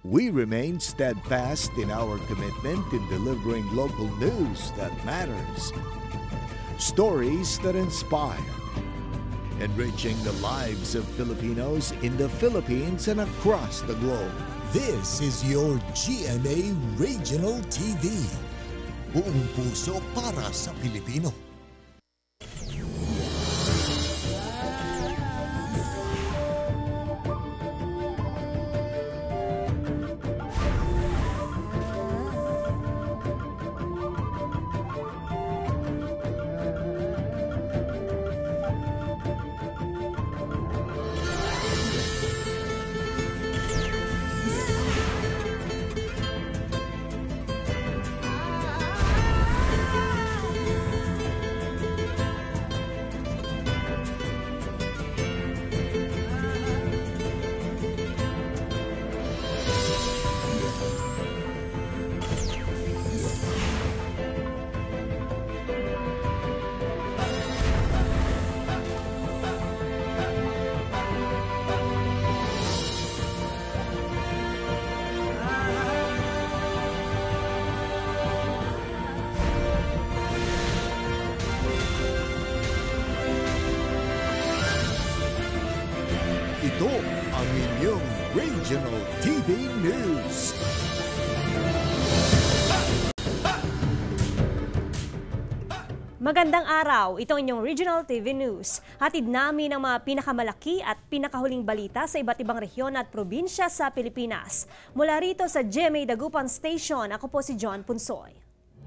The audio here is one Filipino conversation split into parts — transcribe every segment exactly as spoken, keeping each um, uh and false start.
We remain steadfast in our commitment in delivering local news that matters, stories that inspire, enriching the lives of Filipinos in the Philippines and across the globe. This is your G M A Regional T V. Buong puso para sa Pilipino. Ito ang inyong Regional T V News. Magandang araw, ito ang inyong Regional T V News. Hatid namin ang mga pinakamalaki at pinakahuling balita sa iba't ibang rehiyon at probinsya sa Pilipinas. Mula rito sa G M A Dagupan Station, ako po si John Punsoy.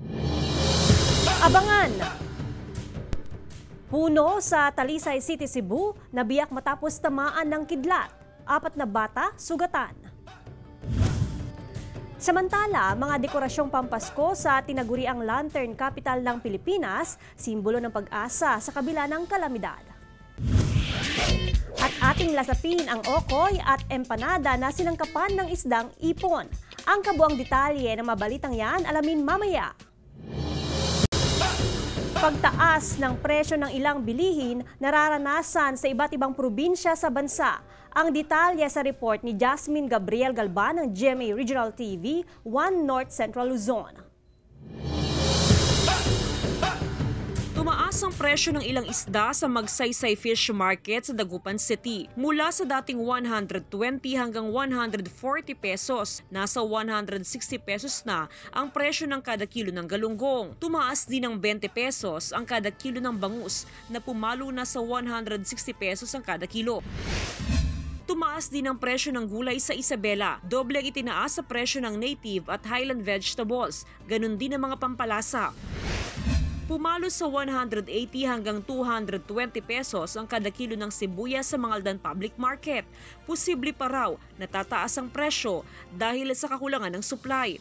Abangan! Puno sa Talisay City, Cebu, nabiyak matapos tamaan ng kidlat. Apat na bata, sugatan. Samantala, mga dekorasyong pampasko sa tinaguriang Lantern Capital ng Pilipinas, simbolo ng pag-asa sa kabila ng kalamidad. At ating lasapin ang okoy at empanada na sinangkapan ng isdang ipon. Ang kabuang detalye ng mabalitang yan, alamin mamaya. Pagtaas ng presyo ng ilang bilihin nararanasan sa iba't ibang probinsya sa bansa. Ang detalye sa report ni Jasmine Gabriel Galban ng G M A Regional T V, one North Central Luzon. Tumaas ang presyo ng ilang isda sa Magsaysay Fish Market sa Dagupan City. Mula sa dating one hundred twenty hanggang one hundred forty pesos, nasa one hundred sixty pesos na ang presyo ng kada kilo ng galunggong. Tumaas din ng twenty pesos ang kada kilo ng bangus na pumalo na sa one hundred sixty pesos ang kada kilo. Tumaas din ang presyo ng gulay sa Isabela. Doble ang itinaas sa presyo ng native at highland vegetables. Ganon din ang mga pampalasa. Pumalo sa one hundred eighty hanggang two hundred twenty pesos ang kada kilo ng sibuyas sa Mangaldan Public Market. Posible pa raw na tataas ang presyo dahil sa kakulangan ng supply.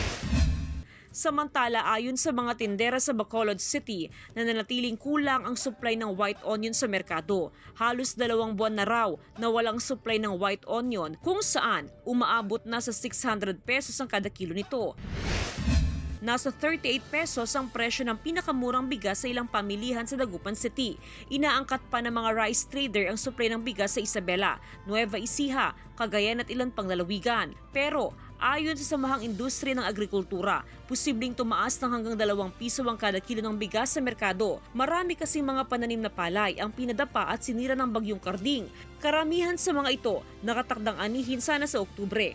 Samantala, ayon sa mga tindera sa Bacolod City, nananatiling kulang ang supply ng white onion sa merkado. Halos dalawang buwan na raw na walang supply ng white onion kung saan umaabot na sa six hundred pesos ang kada kilo nito. Nasa thirty-eight pesos ang presyo ng pinakamurang bigas sa ilang pamilihan sa Dagupan City. Inaangkat pa ng mga rice trader ang supply ng bigas sa Isabela, Nueva Ecija, Cagayan at ilan pang lalawigan. Pero ayon sa Samahang Industriya ng Agrikultura, posibleng tumaas ng hanggang dalawang piso ang kada kilo ng bigas sa merkado. Marami kasing mga pananim na palay ang pinadapa at sinira ng bagyong Karding. Karamihan sa mga ito nakatakdang anihin sana sa Oktubre.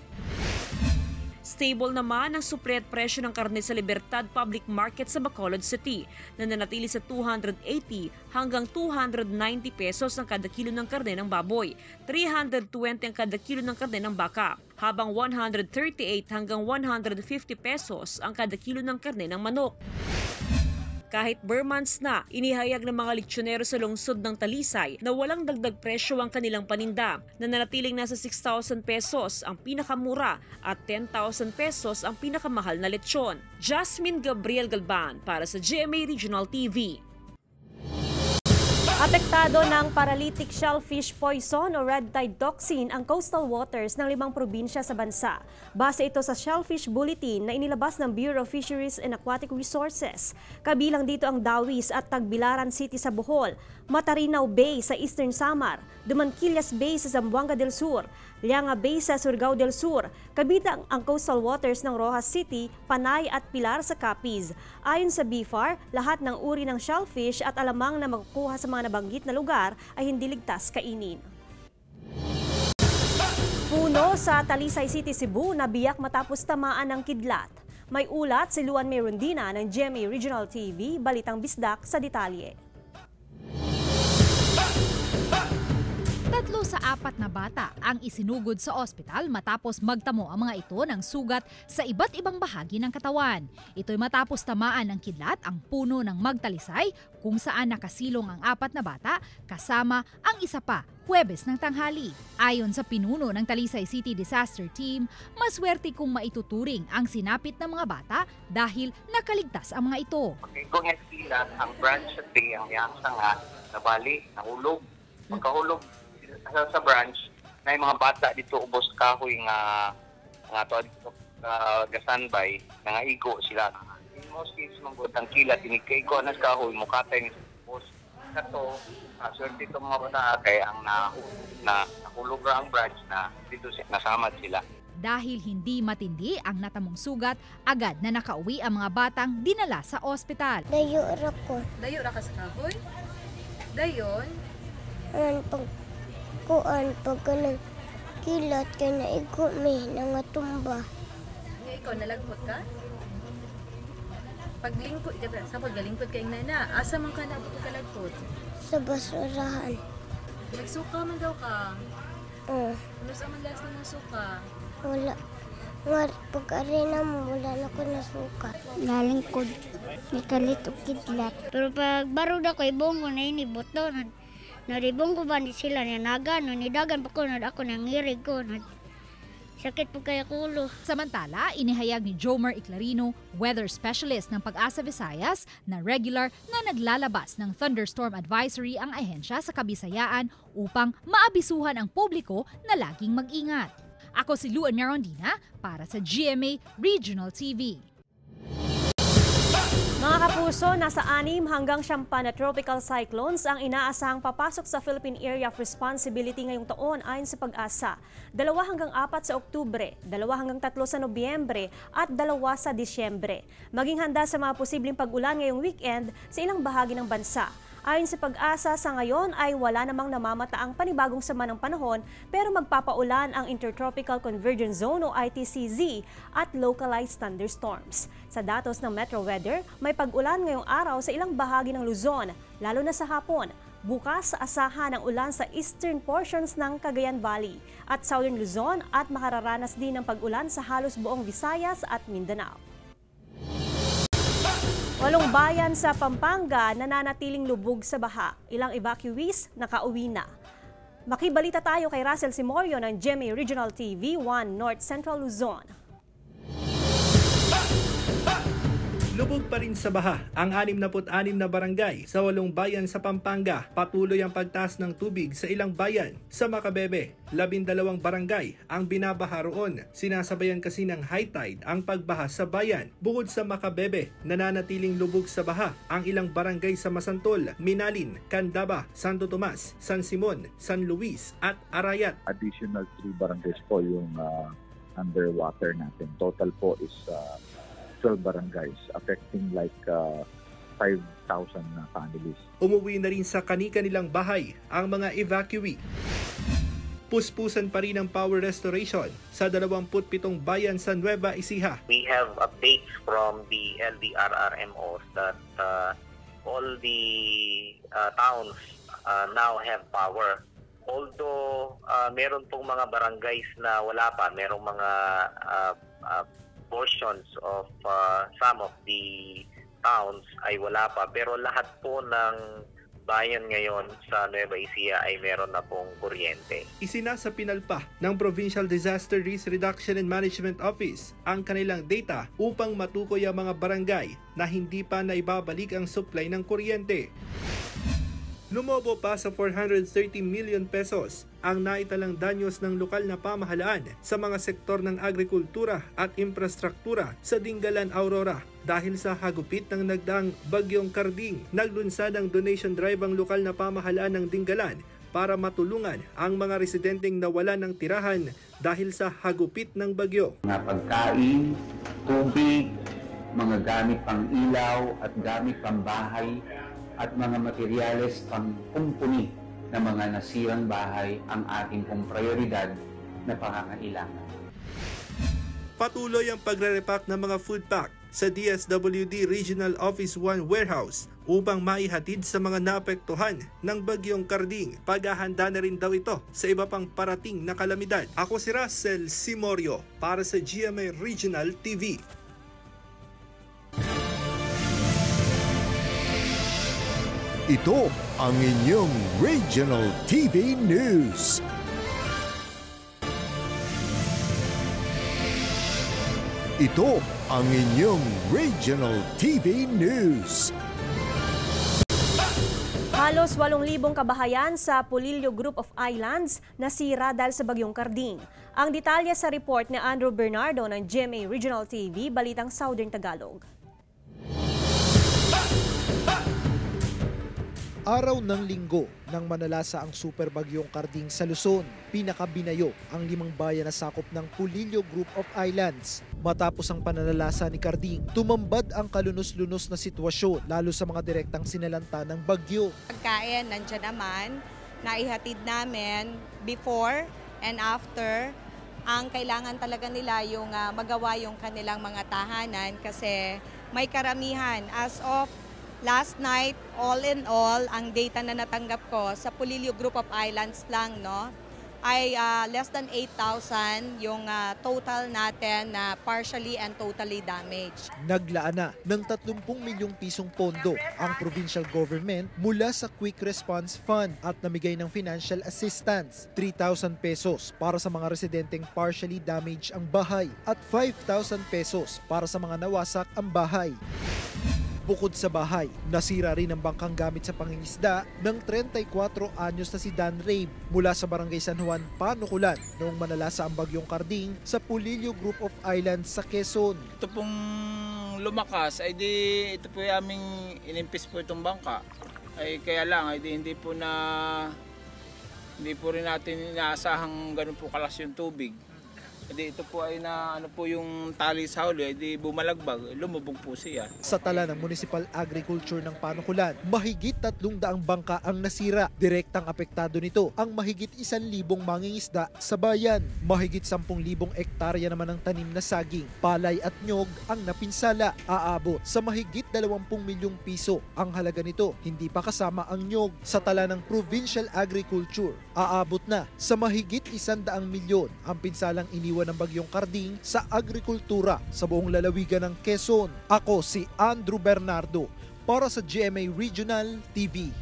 Stable naman ang supply at presyo ng karne sa Libertad Public Market sa Bacolod City, na nanatili sa two hundred eighty hanggang two hundred ninety pesos ang kada kilo ng karne ng baboy, three hundred twenty ang kada kilo ng karne ng baka, habang one hundred thirty-eight hanggang one hundred fifty pesos ang kada kilo ng karne ng manok. Kahit bare months na, inihayag ng mga lechonero sa lungsod ng Talisay na walang dagdag presyo ang kanilang paninda, na nanatiling nasa six thousand pesos ang pinakamura at ten thousand pesos ang pinakamahal na lechon. Jasmine Gabriel Galban para sa G M A Regional T V. Apektado ng paralytic shellfish poison o red tide toxin ang coastal waters ng limang probinsya sa bansa. Base ito sa Shellfish Bulletin na inilabas ng Bureau of Fisheries and Aquatic Resources. Kabilang dito ang Dawis at Tagbilaran City sa Bohol, Matarinaw Bay sa Eastern Samar, Dumanquillas Bay sa Zamboanga del Sur, Lianga Bay sa Surigao del Sur, kabilang ang coastal waters ng Rojas City, Panay at Pilar sa Capiz. Ayon sa B F A R, lahat ng uri ng shellfish at alamang na makukuha sa mga nabanggit na lugar ay hindi ligtas kainin. Puno sa Talisay City, Cebu, nabiyak matapos tamaan ng kidlat. May ulat si Luan Merundina ng G M A Regional T V, Balitang Bisdak sa detalye. Tatlo sa apat na bata ang isinugod sa ospital matapos magtamo ang mga ito ng sugat sa iba't ibang bahagi ng katawan. Ito'y matapos tamaan ng kidlat ang puno ng Magtalisay kung saan nakasilong ang apat na bata kasama ang isa pa Huwebes ng tanghali. Ayon sa pinuno ng Talisay City Disaster Team, maswerte kung maituturing ang sinapit ng mga bata dahil nakaligtas ang mga ito. Kung yung silat, ang branch sa tree, ang yangsa nga, nabali, nahulog. Pagkahulog sa, sa branch, na yung mga bata dito ubos kahoy nga nga to uh, gasanbay, nga igo sila. In most cases, manggod ang kilat, inikaigo na sa kahoy, mukatay ni ubos. Kato, uh, swerte itong mga bata kay ang na, na nahulog ang branch na dito nasamad sila. Dahil hindi matindi ang natamong sugat, agad na nakauwi ang mga batang dinala sa ospital. Dayo ra ko. Dayo ra ka sa kahoy? Dayon? Ang pag kuan pag kanang kilat kay naigo mi nangatumba. Nga ikaw nalaghot ka? Paglingkod ka, sa paglingkod kay nana, asa man ka nabuto ka laghot? Sa basurahan. Nagsuka man daw ka. Oh, Ano sa man last na suka? wala. Nga pag arena mo wala na ko nasuka. Nalingkod. Nikalit o kidlat. Pero pag barud ako ibong ko na iniboto. Naribong ko ba ni sila ni nagan, no nidagan pa ko na ako nangirig ko. Sakit po kaya kulo. Samantala, inihayag ni Jomer Iclarino, weather specialist ng Pag-asa Visayas, na regular na naglalabas ng thunderstorm advisory ang ahensya sa Kabisayaan upang maabisuhan ang publiko na laging mag-ingat. Ako si Luan Merundina para sa G M A Regional T V. Mga kapuso, nasa anim hanggang siyampa na tropical cyclones ang inaasahang papasok sa Philippine Area of Responsibility ngayong taon ayon sa Pag-asa. Dalawa hanggang apat sa Oktubre, dalawa hanggang tatlo sa Nobyembre at dalawa sa Disyembre. Maging handa sa mga posibleng pag-ulan ngayong weekend sa ilang bahagi ng bansa. Ayon sa Pag-asa, sa ngayon ay wala namang namamataang panibagong sama ng panahon pero magpapaulan ang Intertropical Convergence Zone o I T C Z at localized thunderstorms. Sa datos ng Metro Weather, may pag-ulan ngayong araw sa ilang bahagi ng Luzon, lalo na sa hapon. Bukas, asahan ang ulan sa eastern portions ng Cagayan Valley at southern Luzon at makararanas din ng pag-ulan sa halos buong Visayas at Mindanao. Walong bayan sa Pampanga nananatiling lubog sa baha. Ilang evacuees nakauwi na. Makibalita tayo kay Russell Simorio ng G M A Regional T V one North Central Luzon. Lubog pa rin sa baha ang anim na anim na barangay sa walong bayan sa Pampanga. Patuloy ang pagtaas ng tubig sa ilang bayan. Sa Macabebe, labindalawang barangay ang binabaha roon. Sinasabayan kasi ng high tide ang pagbaha sa bayan. Bukod sa Macabebe, nananatiling lubog sa baha ang ilang barangay sa Masantol, Minalin, Candaba, Santo Tomas, San Simon, San Luis at Arayat. Additional three barangays po yung uh, underwater natin. Total po is uh, twelve barangays affecting like uh, five thousand na families. Umuwi na rin sa kani-kanilang bahay ang mga evacuee. Puspusan pa rin ang power restoration sa dalawampu't pitong bayan sa Nueva Ecija. We have updates from the L D R R M Os that uh, all the uh, towns uh, now have power. Although uh, meron pong mga barangays na wala pa, merong mga uh, uh, portions of uh, some of the towns ay wala pa, pero lahat po ng bayan ngayon sa Nueva Ecija ay meron na pong kuryente. Isinasapinal pa ng Provincial Disaster Risk Reduction and Management Office ang kanilang data upang matukoy ang mga barangay na hindi pa naibabalik ang supply ng kuryente. Lumobo pa sa four hundred thirty million pesos ang naitalang danyos ng lokal na pamahalaan sa mga sektor ng agrikultura at infrastruktura sa Dingalan, Aurora dahil sa hagupit ng nagdaang Bagyong Karding. Naglunsad ang donation drive ang lokal na pamahalaan ng Dingalan para matulungan ang mga residenteng nawala ng tirahan dahil sa hagupit ng bagyo. Mga pagkain, tubig, mga gamit pang ilaw at gamit pang bahay at mga materyales pang kumpuni ng mga nasirang bahay ang ating pong prioridad na pangangailangan. Patuloy ang pagre-repack ng mga food pack sa D S W D Regional Office one Warehouse upang maihatid sa mga naapektuhan ng bagyong Karding. Paghahanda na rin daw ito sa iba pang parating na kalamidad. Ako si Russell Simorio para sa G M A Regional T V. Ito ang inyong Regional T V News. Ito ang inyong Regional T V News. Halos walong libong kabahayan sa Polillo Group of Islands nasira dahil sa bagyong Karding. Ang detalye sa report ni Andrew Bernardo ng G M A Regional T V, Balitang Southern Tagalog. Araw ng linggo nang manalasa ang super bagyong Karding sa Luzon, pinakabinayo ang limang bayan na sakop ng Polillo Group of Islands. Matapos ang pananalasa ni Karding, tumambad ang kalunos-lunos na sitwasyon lalo sa mga direktang sinalanta ng bagyo. Pagkain nandiyan naman, naihatid namin before and after. Ang kailangan talaga nila yung uh, magawa yung kanilang mga tahanan kasi may karamihan as of last night, all in all, ang data na natanggap ko sa Polillo Group of Islands lang, no, ay uh, less than eight thousand yung uh, total natin na partially and totally damaged. Naglaan na ng tatlumpung milyong pisong pondo ang provincial government mula sa Quick Response Fund at namigay ng financial assistance, three thousand pesos para sa mga residenteng partially damaged ang bahay at five thousand pesos para sa mga nawasak ang bahay. Bukod sa bahay, nasira rin ang bangkang gamit sa pangingisda ng thirty-four anyos na si Dan Rabe mula sa Barangay San Juan, Panukulan noong manalasa ang bagyong Karding sa Polillo Group of Islands sa Quezon. Ito pong lumakas ay di ito po yung aming inimpis po itong bangka. Ay kaya lang ay di hindi po na hindi po rin natin inaasahang ganun po kalas yung tubig. Edi ito po ay na ano po yung tali sa huli, edi bumalagbag, lumubog po siya. Sa tala ng Municipal Agriculture ng Panukulan, mahigit tatlong daang bangka ang nasira. Direktang apektado nito ang mahigit isang libong mangingisda sa bayan. Mahigit sampung libong ektarya naman ng tanim na saging, palay at nyog ang napinsala. Aabot sa mahigit dalawampung milyong piso ang halaga nito, hindi pa kasama ang nyog. Sa tala ng Provincial Agriculture, aabot na sa mahigit isandaang milyon ang pinsalang iniwan ng bagyong Karding sa agrikultura sa buong lalawigan ng Quezon. Ako si Andrew Bernardo para sa G M A Regional T V.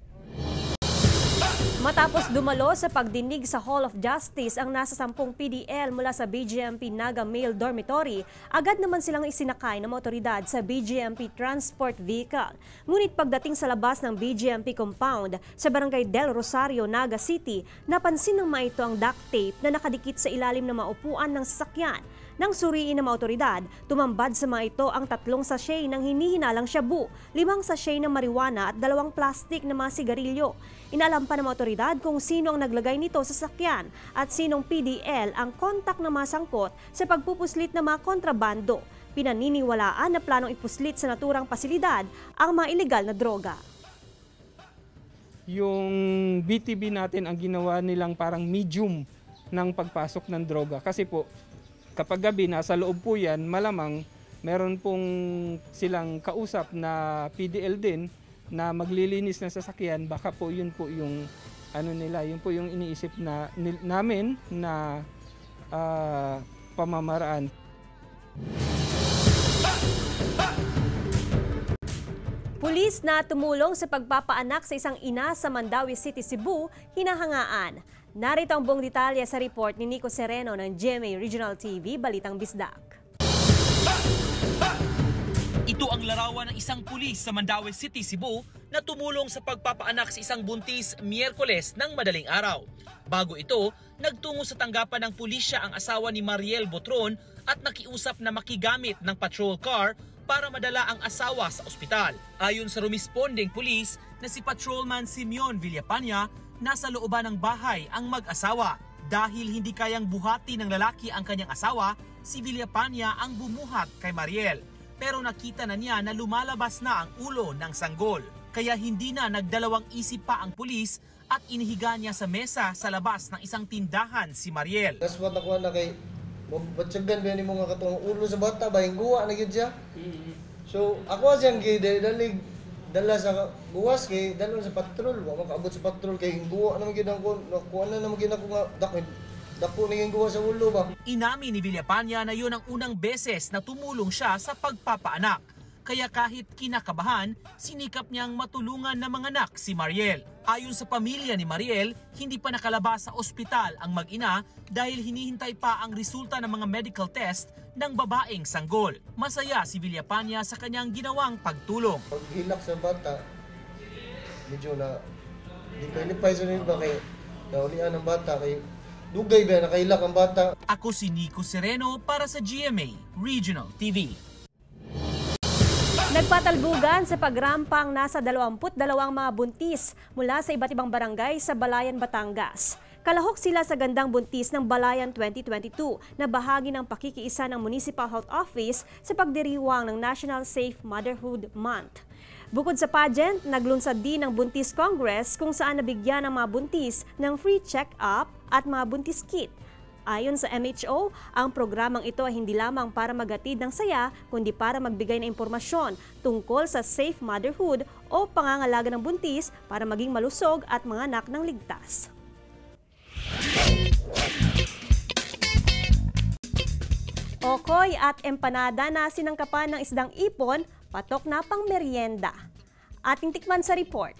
Matapos dumalo sa pagdinig sa Hall of Justice ang nasa sampung P D L mula sa B G M P Naga Male Dormitory, agad naman silang isinakay ng otoridad sa B G M P Transport Vehicle. Ngunit pagdating sa labas ng B G M P compound sa Barangay Del Rosario, Naga City, napansin ng mga ito ang duct tape na nakadikit sa ilalim ng maupuan ng sasakyan. Nang suriin ng mga otoridad, tumambad sa mga ito ang tatlong sachet ng hinihinalang shabu, limang sachet ng marijuana at dalawang plastik na mga sigarilyo. Inalam pa ng mga otoridad kung sino ang naglagay nito sa sasakyan at sinong P D L ang kontak na masangkot sa pagpupuslit ng mga kontrabando. Pinaniniwalaan na planong ipuslit sa naturang pasilidad ang mga ilegal na droga. Yung B T B natin ang ginawa nilang parang medium ng pagpasok ng droga kasi po kapag gabi nasa loob po yan, malamang meron pong silang kausap na P D L din na maglilinis ng sasakyan, baka po yun po yung ano nila, yun po yung iniisip na nil, namin na uh, pamamaraan. Pulis na tumulong sa pagpapaanak sa isang ina sa Mandaue City, Cebu, hinahangaan. Narito ang buong detalye sa report ni Nico Sereno ng G M A Regional T V, Balitang Bisdak. Ito ang larawan ng isang pulis sa Mandaue City, Cebu na tumulong sa pagpapaanak sa isang buntis Miyerkules ng madaling araw. Bago ito, nagtungo sa tanggapan ng pulisya ang asawa ni Mariel Botron at nakiusap na makigamit ng patrol car para madala ang asawa sa ospital. Ayon sa rumisponding pulis na si Patrolman Simeon Villapanya, nasa looban ng bahay ang mag-asawa. Dahil hindi kayang buhati ng lalaki ang kanyang asawa, si Villapania ang bumuhat kay Mariel. Pero nakita na niya na lumalabas na ang ulo ng sanggol. Kaya hindi na nagdalawang isip pa ang pulis at inihiga niya sa mesa sa labas ng isang tindahan si Mariel. That's what ako na kay batsagan ba ni mga katong ulo sa bata ba guwa na gyud siya. So ako siyang gidalig dala sa guwas kay dala sa patrol, wa makaabot sa patrol kay guwa na gyud ako nakuha na naman gyud ako nga dako dako na gyud guwa sa ulo ba. Inamin ni Villapania na yun ang unang beses na tumulong siya sa pagpapaanak. Kaya kahit kinakabahan, sinikap niyang matulungan na mga anak si Mariel. Ayon sa pamilya ni Mariel, hindi pa nakalabas sa ospital ang mag-ina dahil hinihintay pa ang resulta ng mga medical test ng babaeng sanggol. Masaya si Villapania sa kanyang ginawang pagtulong. Paghilak sa bata, medyo na lipay-lipay sa nila ba kay naulian ng bata kay dugay ba nakahilak ang bata. Ako si Nico Sereno para sa G M A Regional T V. Nagpatalbugan sa pagrampang nasa dalawampu't dalawang mga buntis mula sa iba't ibang barangay sa Balayan, Batangas. Kalahok sila sa gandang buntis ng Balayan twenty twenty-two na bahagi ng pakikiisa ng Municipal Health Office sa pagdiriwang ng National Safe Motherhood Month. Bukod sa pageant, naglunsad din ng Buntis Congress kung saan nabigyan ng mga buntis ng free check-up at mga buntis kit. Ayon sa M H O, ang programang ito ay hindi lamang para maghatid ng saya, kundi para magbigay ng impormasyon tungkol sa safe motherhood o pangangalaga ng buntis para maging malusog at mga anak ng ligtas. Okoy at empanada na sinangkapan ng isdang ipon, patok na pang merienda. Ating tikman sa report.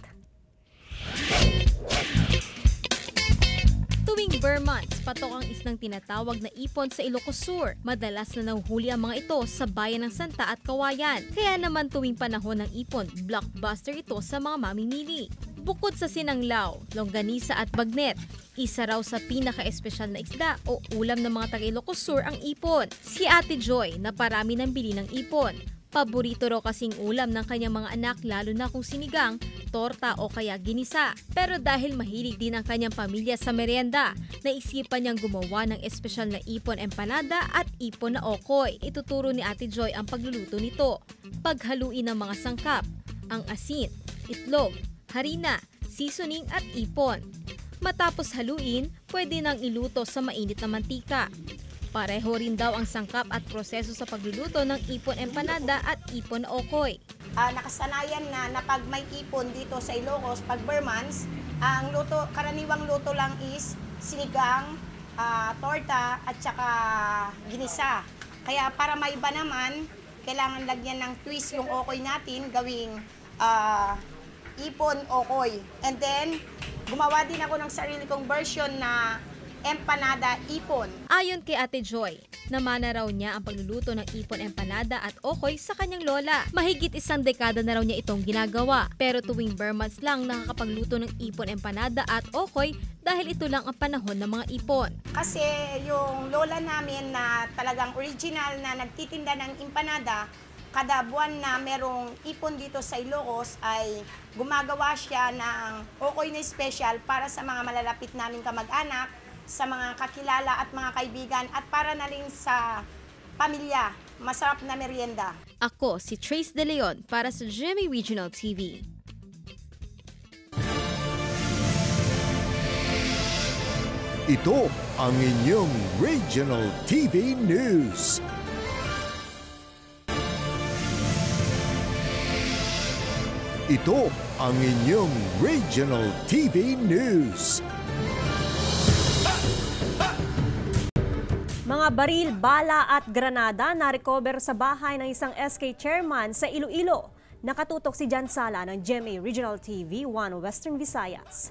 Tuwing Burr months, patok ang isnang tinatawag na ipon sa Ilocos Sur. Madalas na nahuhuli ang mga ito sa bayan ng Santa at Kawayan. Kaya naman tuwing panahon ng ipon, blockbuster ito sa mga mamimili. Bukod sa sinanglaw, longganisa at bagnet, isa raw sa pinaka-espesyal na isda o ulam ng mga taga-Ilocos Sur ang ipon. Si Ate Joy na parami ng bili ng ipon. Paborito raw kasing ulam ng kanyang mga anak lalo na kung sinigang, torta o kaya ginisa. Pero dahil mahilig din ang kanyang pamilya sa merienda, naisipan niyang gumawa ng espesyal na ipon empanada at ipon na okoy. Ituturo ni Ate Joy ang pagluluto nito. Paghaluin ng mga sangkap, ang asin, itlog, harina, seasoning at ipon. Matapos haluin, pwede nang iluto sa mainit na mantika. Pareho rin daw ang sangkap at proseso sa pagluluto ng ipon empanada at ipon na okoy. Uh, nakasanayan na na pag may ipon dito sa Ilocos, pag Burr months, ang luto, karaniwang luto lang is sinigang, uh, torta at saka ginisa. Kaya para maiba naman, kailangan lagyan ng twist yung okoy natin, gawing uh, ipon okoy. And then, gumawa din ako ng sarili kong version na empanada ipon. Ayon kay Ate Joy, namana raw niya ang pagluluto ng ipon empanada at okoy sa kanyang lola. Mahigit isang dekada na raw niya itong ginagawa. Pero tuwing Burr months lang nakakapagluto ng ipon empanada at okoy dahil ito lang ang panahon ng mga ipon. Kasi yung lola namin na talagang original na nagtitinda ng empanada, kada buwan na merong ipon dito sa Ilocos ay gumagawa siya ng okoy na special para sa mga malalapit naming kamag-anak, sa mga kakilala at mga kaibigan at para na rin sa pamilya. Masarap na merienda. Ako si Trace De Leon para sa G M A Regional T V. Ito ang inyong Regional T V News. Ito ang inyong Regional T V News. Mga baril, bala at granada na-recover sa bahay ng isang S K chairman sa Iloilo. Nakatutok si Jan Sala ng G M A Regional T V one Western Visayas.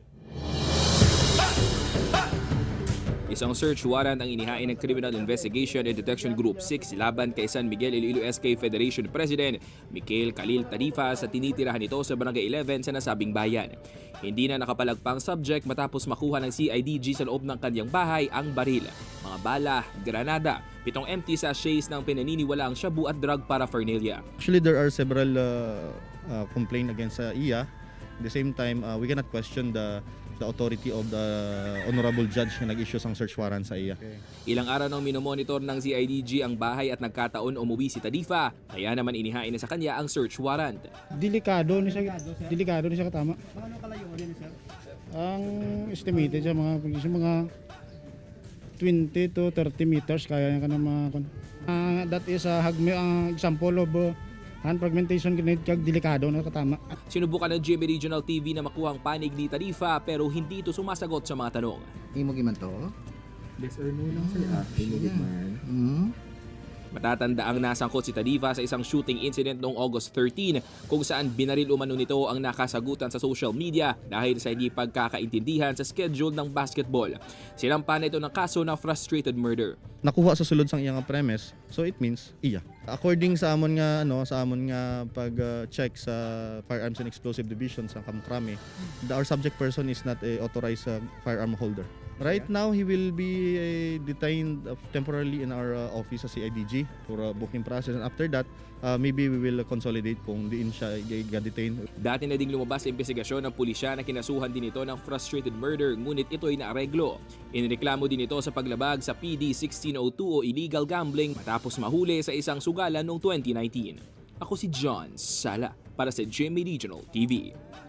Isang search warrant ang inihain ng Criminal Investigation and Detection Group six laban kay San Miguel Iloilo S K Federation President Mikel Khalil Tarifa sa tinitirahan nito sa Barangay eleven sa nasabing bayan. Hindi na nakapalagpang subject matapos makuha ng C I D G sa loob ng kanyang bahay ang baril, mga bala, granada, pitong empty sachets ng pinaniniwalaang shabu at drug paraphernalia. Actually, there are several uh, uh, complaints against uh, I A. At the same time, uh, we cannot question the the authority of the honorable judge na nag-issue sang search warrant sa iya. Okay. Ilang araw nang minomonitor ng C I D G ang bahay at nagkataon umuwi si Tadifa, kaya naman inihain na sa kanya ang search warrant. Delikado ni siya, delikado ni siya katama. Ano kalayo din sir? Ang estimated sa mga sa mga twenty to thirty meters kaya niya kana mga uh, that is a uh, uh, example of uh, hand fragmentation grenade kag delikado na katama. Sinubukan ng G M A Regional T V na makuha ang panig ni Tadifa pero hindi ito sumasagot sa mga tanong. Imo giman to? Yes or no lang sila. Imo giman. Mhm. Matatanda ang nasangkot si Tadifa sa isang shooting incident noong August thirteen kung saan binaril umano nito ang nakasagutan sa social media dahil sa hindi pagkakaintindihan sa schedule ng basketball. Sinampa na ito ng kaso ng frustrated murder. Nakuha sa sulod sang iyang premise, so it means iya. According sa amon nga ano, sa amon nga pag uh, check sa Firearms and Explosive Division sa Kamkrami, the our subject person is not a authorized uh, firearm holder. Right now, he will be uh, detained uh, temporarily in our uh, office sa C I D G for a booking process. And after that, uh, maybe we will consolidate kung diin siya i-detain. Dati na ding lumabas sa investigasyon ng pulisya na kinasuhan din ito ng frustrated murder, ngunit ito ay naareglo. Inireklamo din ito sa paglabag sa P D sixteen oh two o illegal gambling matapos mahuli sa isang sugalan noong twenty nineteen. Ako si John Sala para sa G M A Regional T V.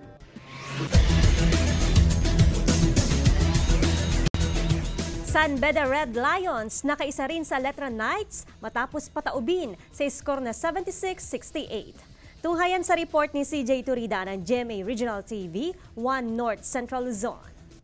San Beda Red Lions nakaisa rin sa Letra Knights matapos pataubin sa score na seventy-six sixty-eight. Tunghayan sa report ni C J Turida ng G M A Regional T V, one North Central Luzon.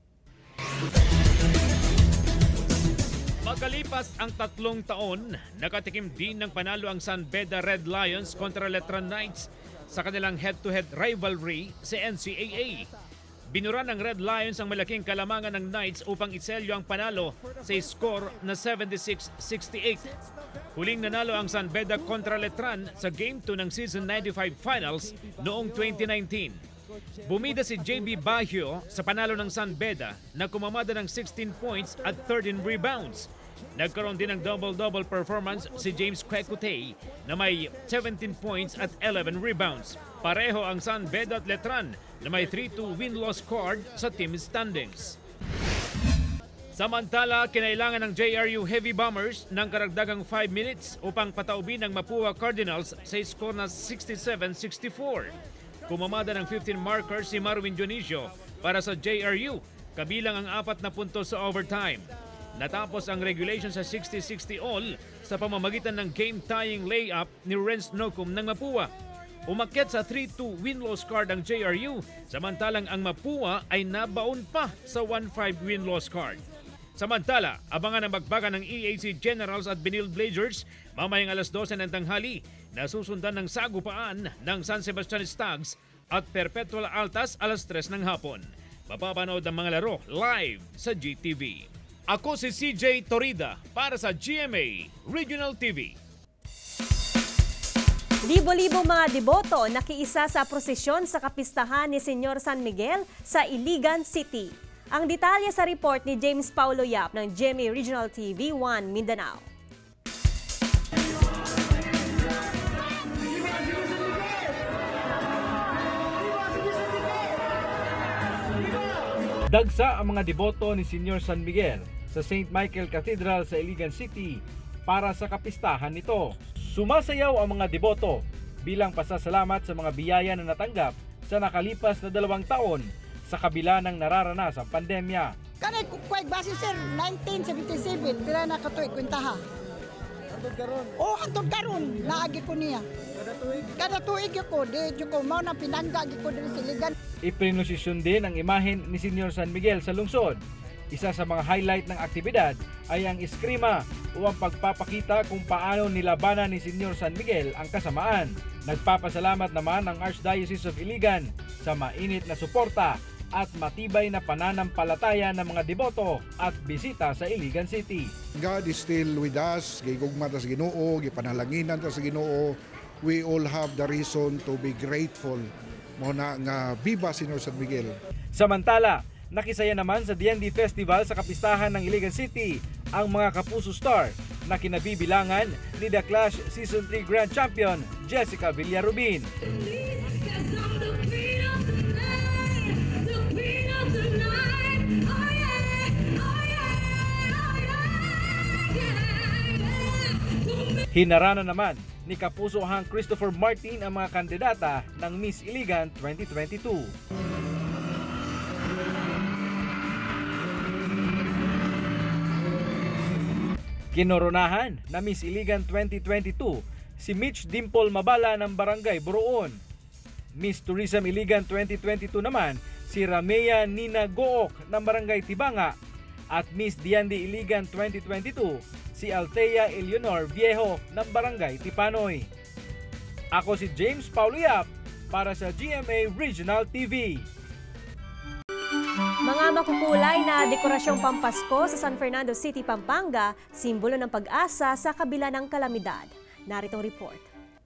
Magkalipas ang tatlong taon, nakatikim din ng panalo ang San Beda Red Lions kontra Letra Knights sa kanilang head-to-head rivalry sa N C A A. Binura ng Red Lions ang malaking kalamangan ng Knights upang itselyo ang panalo sa score na seventy-six sixty-eight. Huling nanalo ang San Beda kontra Letran sa Game two ng Season ninety-five Finals noong twenty nineteen. Bumida si J B Baggio sa panalo ng San Beda na kumamada ng sixteen points at thirteen rebounds. Nagkaroon din ng double-double performance si James Kwekutey na may seventeen points at eleven rebounds. Pareho ang San Beda at Letran na may three two win-loss record sa team standings. Samantala, kinailangan ng J R U Heavy Bombers ng karagdagang five minutes upang pataubin ang Mapua Cardinals sa score na sixty-seven sixty-four. Kumamada ng fifteen markers si Marwin Dionisio para sa J R U, kabilang ang apat na puntos sa overtime. Natapos ang regulation sa sixty sixty all sa pamamagitan ng game-tying layup ni Renz Nocum ng Mapua. Umakyat sa three two win-loss card ang J R U, samantalang ang Mapua ay nabaon pa sa one five win-loss card. Samantala, abangan ang bagbagan ng E A C Generals at Benil Blazers mamayang alas dose ng tanghali na susundan ng sagupaan ng San Sebastian Stags at Perpetual Altas alas tres ng hapon. Mapapanood ang mga laro live sa G T V. Ako si C J Torida para sa G M A Regional T V. Libo-libo mga deboto nakiisa sa prosesyon sa kapistahan ni Senyor San Miguel sa Iligan City. Ang detalye sa report ni James Paulo Yap ng G M A Regional T V one Mindanao. Dagsa ang mga deboto ni Senyor San Miguel sa Saint Michael Cathedral sa Iligan City para sa kapistahan nito. Sumasayaw ang mga deboto bilang pasasalamat sa mga biyaya na natanggap sa nakalipas na dalawang taon sa kabila ng nararanasang pandemya. Kanay kukwag base sir, nineteen seventy-seven, pila na katuig kwentaha. Hantod karon? Oh, hantod karon, naagi ko niya. Kada tuig? Kada tuig ko, di ko mao na pinangga ko diri sa Iligan. Iprinosisyon din ang imahen ni Senyor San Miguel sa lungsod. Isa sa mga highlight ng aktibidad ay ang eskrima o ang pagpapakita kung paano nilabanan ni Senyor San Miguel ang kasamaan. Nagpapasalamat naman ang Archdiocese of Iligan sa mainit na suporta at matibay na pananampalataya ng mga deboto at bisita sa Iligan City. God is still with us, gigugma ta sa Ginoo, gipanalanginan ta sa Ginoo. We all have the reason to be grateful mo na nga viva Senyor San Miguel. Samantala, nakisaya naman sa D N D Festival sa kapistahan ng Iligan City ang mga Kapuso Star na kinabibilangan ni The Clash Season three Grand Champion Jessica Villarubin. Hinarana naman ni kapusohang Christopher Martin ang mga kandidata ng Miss Iligan twenty twenty-two. Kinoronahan na Miss Iligan twenty twenty-two si Mitch Dimple Mabala ng Barangay Buroon. Miss Tourism Iligan twenty twenty-two naman si Ramea Nina Gook ng Barangay Tibanga at Miss Diandi Iligan twenty twenty-two si Althea Eleonor Viejo ng Barangay Tipanoy. Ako si James Paulo Yap para sa G M A Regional T V. Mga makukulay na dekorasyong pampasko sa San Fernando City, Pampanga, simbolo ng pag-asa sa kabila ng kalamidad. Naritong report.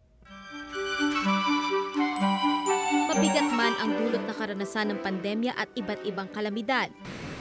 Mabigat man ang dulot na karanasan ng pandemya at iba't ibang kalamidad,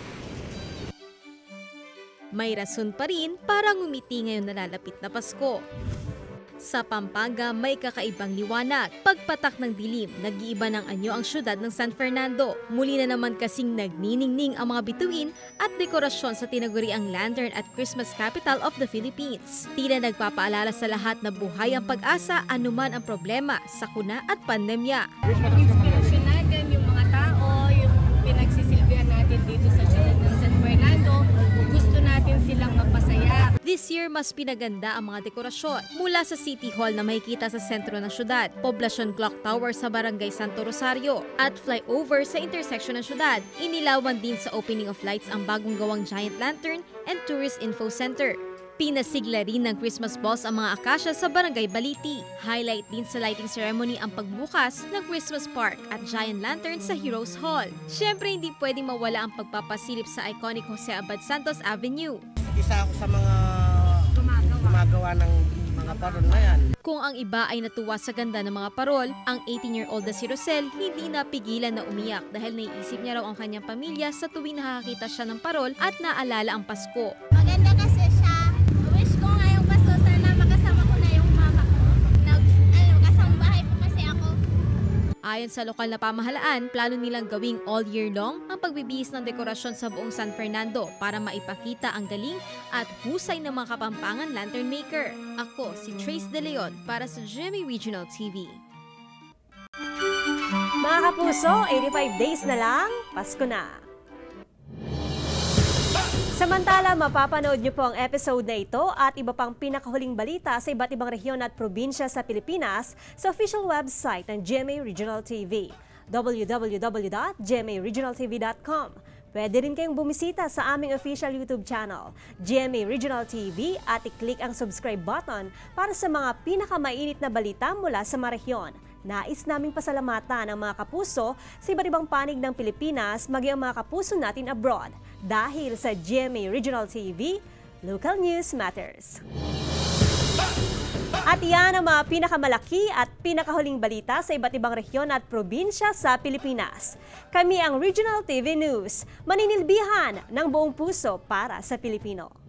may rason pa rin para ngumiti ngayon na lalapit na Pasko. Sa Pampanga, may kakaibang liwanag. Pagpatak ng dilim, nag-iiba ng anyo ang syudad ng San Fernando. Muli na naman kasing nagniningning ang mga bituin at dekorasyon sa tinaguriang lantern at Christmas capital of the Philippines. Tila nagpapaalala sa lahat na buhay ang pag-asa anuman ang problema, sakuna at pandemya. Inspirasyon natin yung mga tao, yung pinagsisilbihan natin dito sa syudad ng San Fernando. Gusto natin silang mapasaya. This year, mas pinaganda ang mga dekorasyon. Mula sa City Hall na makikita sa sentro ng syudad, Poblacion Clock Tower sa Barangay Santo Rosario, at flyover sa intersection ng syudad. Inilawan din sa opening of lights ang bagong gawang giant lantern and tourist info center. Pinasigla rin ng Christmas balls ang mga akasya sa Barangay Baliti. Highlight din sa lighting ceremony ang pagbukas ng Christmas Park at giant lantern sa Heroes Hall. Siyempre, hindi pwedeng mawala ang pagpapasilip sa iconic Jose Abad Santos Avenue. Isa ako sa mga gumagawa ng mga parol na yan. Kung ang iba ay natuwa sa ganda ng mga parol, ang eighteen-year-old na si Rosel hindi napigilan na umiyak dahil naiisip niya raw ang kanyang pamilya sa tuwing nakakita siya ng parol at naalala ang Pasko. Maganda kasi siya. Wish ko ngayong Pasko sana makasama ko na yung mama ko. Nag, ano, kasambahay po kasi ako. Ayon sa lokal na pamahalaan, plano nilang gawing all year long ang pagbibihis ng dekorasyon sa buong San Fernando para maipakita ang galing at husay ng mga Kapampangan lantern maker. Ako si Trace De Leon para sa G M A Regional T V. Mga kapuso, eighty-five days na lang, Pasko na. Samantala, mapapanood niyo po ang episode na ito at iba pang pinakahuling balita sa iba't ibang rehiyon at probinsya sa Pilipinas sa official website ng G M A Regional T V, w w w dot g m a regional t v dot com. Pwede rin kayong bumisita sa aming official YouTube channel, G M A Regional T V, at i-click ang subscribe button para sa mga pinakamainit na balita mula sa mga rehiyon. Nais naming pasalamatan ang mga kapuso sa iba't ibang panig ng Pilipinas, maging ang mga kapuso natin abroad. Dahil sa G M A Regional T V, Local News Matters. At iyan ang mga pinakamalaki at pinakahuling balita sa iba't ibang rehiyon at probinsya sa Pilipinas. Kami ang Regional T V News, maninilbihan ng buong puso para sa Pilipino.